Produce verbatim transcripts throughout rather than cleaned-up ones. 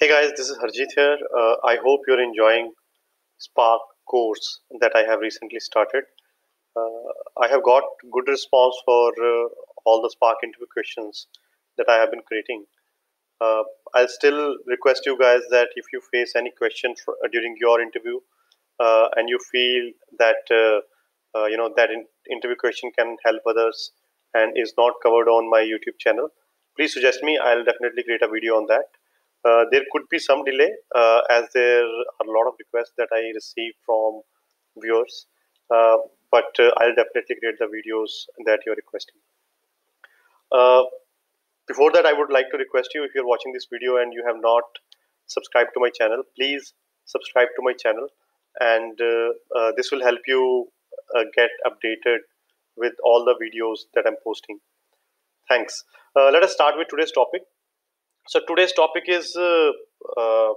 Hey guys, this is Harjeet here. Uh, I hope you're enjoying Spark course that I have recently started. Uh, I have got good response for uh, all the Spark interview questions that I have been creating. Uh, I'll still request you guys that if you face any question for, uh, during your interview uh, and you feel that uh, uh, you know that in, interview question can help others and is not covered on my YouTube channel, please suggest me. I'll definitely create a video on that. Uh, there could be some delay uh, as there are a lot of requests that I receive from viewers, uh, but uh, I'll definitely create the videos that you're requesting. Uh, Before that, I would like to request you, if you're watching this video and you have not subscribed to my channel, please subscribe to my channel, and uh, uh, this will help you uh, get updated with all the videos that I'm posting. Thanks. Uh, let us start with today's topic. So today's topic is uh, uh,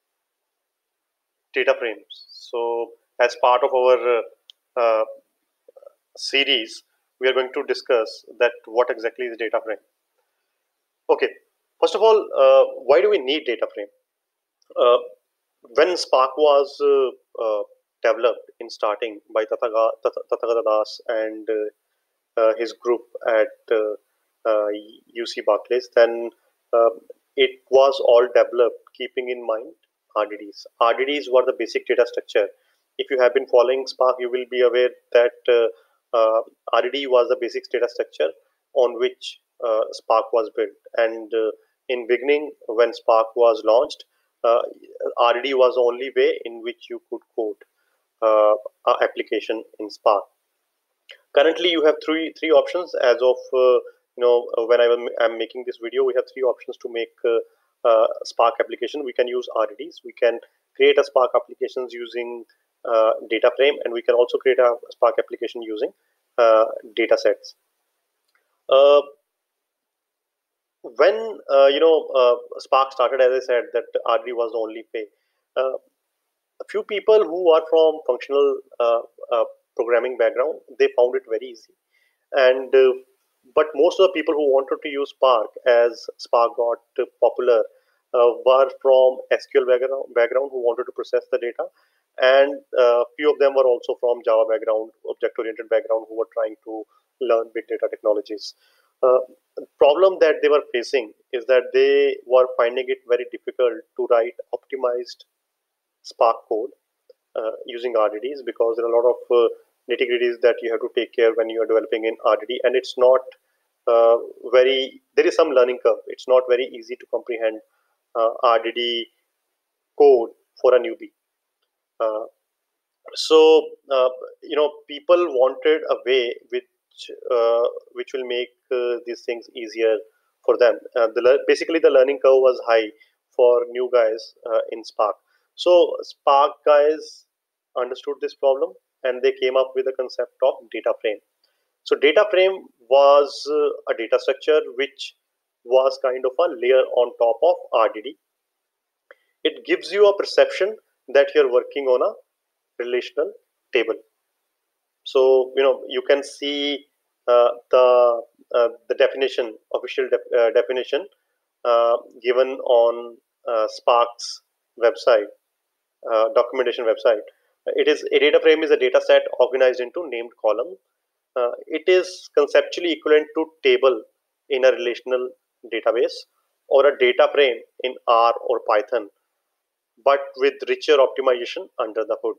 data frames. So as part of our uh, uh, series, we are going to discuss that what exactly is data frame. Okay, first of all, uh, why do we need data frame? Uh, when Spark was uh, uh, developed in starting by Tathaga- Tath- Tathagata Das and uh, uh, his group at uh, uh, U C Barclays, then uh, it was all developed keeping in mind R D Ds. R D Ds were the basic data structure. If you have been following Spark, you will be aware that uh, uh, R D D was the basic data structure on which uh, Spark was built. And uh, in beginning, when Spark was launched, uh, R D D was the only way in which you could code uh, a application in Spark. Currently, you have three three options as of uh, you know uh, when I am making this video. We have three options to make uh, uh, Spark application. We can use R D Ds. We can create a Spark applications using uh, data frame, and we can also create a Spark application using uh, data sets. Uh, when uh, you know uh, Spark started, as I said, that R D was the only way. Uh, a few people who are from functional uh, uh, programming background, they found it very easy, and uh, but most of the people who wanted to use Spark, as Spark got uh, popular, uh, were from S Q L background, background who wanted to process the data, and uh, few of them were also from Java background, object oriented background, who were trying to learn big data technologies. Uh, the problem that they were facing is that they were finding it very difficult to write optimized Spark code uh, using R D Ds, because there are a lot of uh, nitty gritties that you have to take care when you are developing in R D D, and it's not uh, very. There is some learning curve. It's not very easy to comprehend uh, R D D code for a newbie. Uh, so uh, you know, people wanted a way which uh, which will make uh, these things easier for them. Uh, the lear- basically the learning curve was high for new guys uh, in Spark. So Spark guys understood this problem, and they came up with the concept of data frame. So data frame was uh, a data structure which was kind of a layer on top of R D D. It gives you a perception that you're working on a relational table. So you know, you can see uh, the uh, the definition, official def- uh, definition uh, given on uh, Spark's website, uh, documentation website. It is a data frame is a data set organized into named column. Uh, it is conceptually equivalent to table in a relational database, or a data frame in R or Python, but with richer optimization under the hood.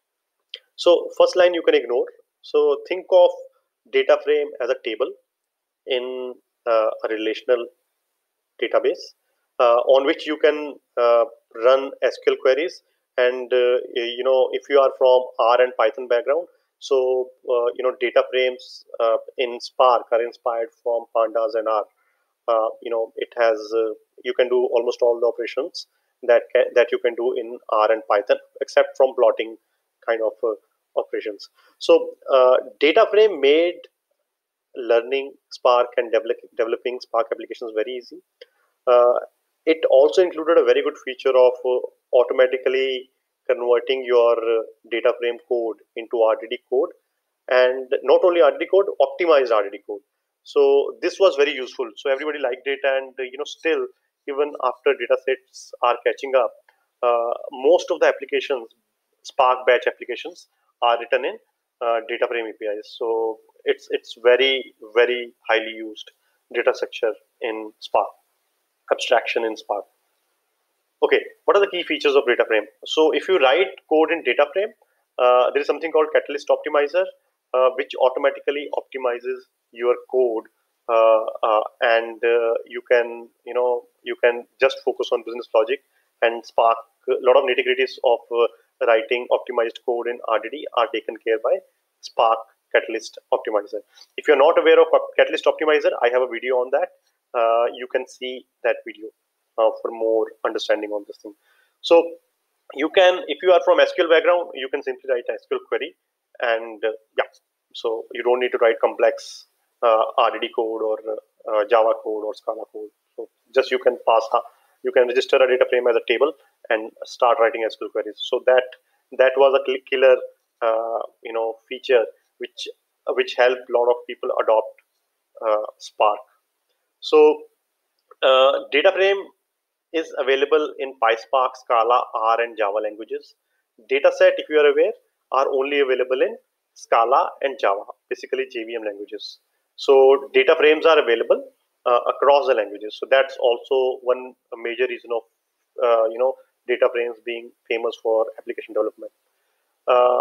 So first line you can ignore. So think of data frame as a table in uh, a relational database uh, on which you can uh, run S Q L queries. And uh, you know, if you are from R and Python background, so uh, you know, data frames uh, in Spark are inspired from pandas and R. Uh, you know, it has uh, you can do almost all the operations that can, that you can do in R and Python, except from plotting kind of uh, operations. So uh, data frame made learning Spark and develop, developing Spark applications very easy. Uh, it also included a very good feature of uh, automatically converting your uh, data frame code into R D D code, and not only R D D code, optimized R D D code. So this was very useful. So everybody liked it, and uh, you know, still even after datasets are catching up, uh, most of the applications, Spark batch applications, are written in uh, data frame A P Is. So it's it's very very highly used data structure in Spark, abstraction in Spark. Okay, what are the key features of data frame? So if you write code in data frame, uh, there is something called Catalyst Optimizer, uh, which automatically optimizes your code, uh, uh, and uh, you can you know you can just focus on business logic, and Spark. A lot of nitty gritties of uh, writing optimized code in R D D are taken care by Spark Catalyst Optimizer. If you're not aware of Catalyst Optimizer, I have a video on that. Uh, you can see that video uh, for more understanding on this thing. So you can, if you are from S Q L background, you can simply write a S Q L query, and uh, yeah, so you don't need to write complex uh, R D D code or uh, Java code or Scala code. So just you can pass, you can register a data frame as a table and start writing S Q L queries. So that that was a killer, uh, you know, feature which which helped a lot of people adopt uh, Spark. So uh, data frame is available in PySpark, Scala, R, and Java languages. Dataset, if you are aware, are only available in Scala and Java, basically J V M languages. So data frames are available uh, across the languages. So that's also one major reason of uh, you know data frames being famous for application development. Uh,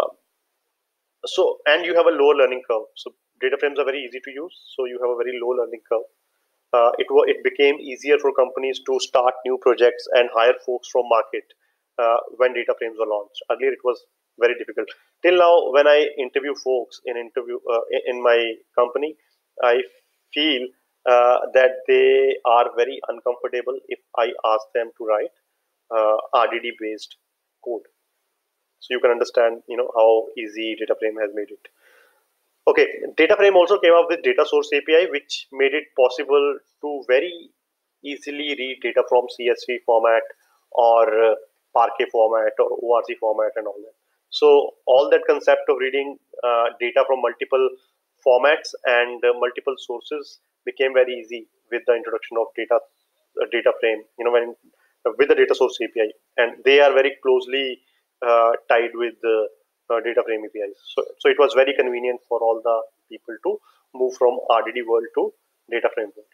so and you have a lower learning curve. So data frames are very easy to use. So you have a very low learning curve. Uh, it, it became easier for companies to start new projects and hire folks from market uh, when data frames were launched. Earlier, it was very difficult. Till now, when I interview folks in interview uh, in my company, I feel uh, that they are very uncomfortable if I ask them to write uh, R D D based code. So you can understand, you know, how easy data frame has made it. Okay, data frame also came up with data source A P I, which made it possible to very easily read data from C S V format or uh, Parquet format or O R C format and all that. So all that concept of reading uh, data from multiple formats and uh, multiple sources became very easy with the introduction of data uh, data frame. You know, when uh, with the data source A P I, and they are very closely uh, tied with the uh, data frame A P Is. So, so it was very convenient for all the people to move from R D D world to data frame world.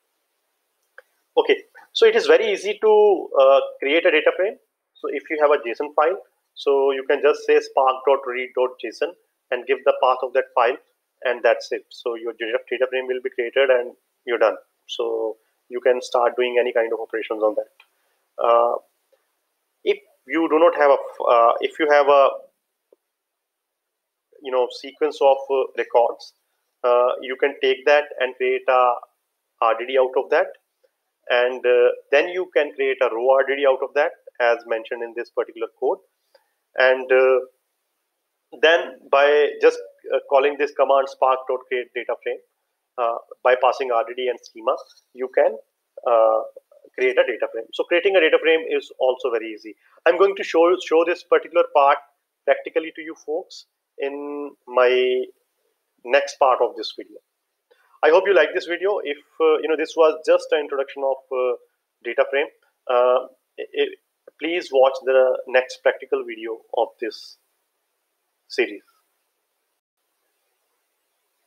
Okay, so it is very easy to uh, create a data frame. So if you have a JSON file, so you can just say spark.read.json and give the path of that file, and that's it. So your data frame will be created and you're done. So you can start doing any kind of operations on that. Uh, if you do not have a, uh, if you have a you know sequence of uh, records, uh, you can take that and create a R D D out of that, and uh, then you can create a row R D D out of that, as mentioned in this particular code. And uh, then by just uh, calling this command spark.create data frame, uh, by passing R D D and schema, you can uh, create a data frame. So creating a data frame is also very easy. I'm going to show show this particular part practically to you folks in my next part of this video. I hope you like this video. If uh, you know this was just an introduction of uh, data frame, uh, it, please watch the next practical video of this series.